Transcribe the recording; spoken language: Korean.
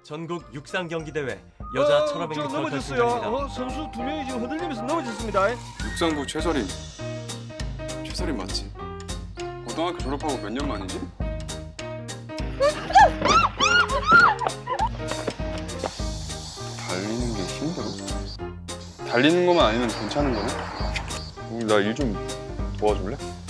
전국 육상 경기 대회 여자 1500m 넘어졌어요. 결승전입니다. 선수 2명이 지금 흔들리면서 넘어졌습니다. 육상부 최서림. 최서림 맞지? 고등학교 졸업하고 몇 년 만이지? 달리는 게 힘들어? 달리는 것만 아니면 괜찮은 거네? 나 일 좀 도와줄래?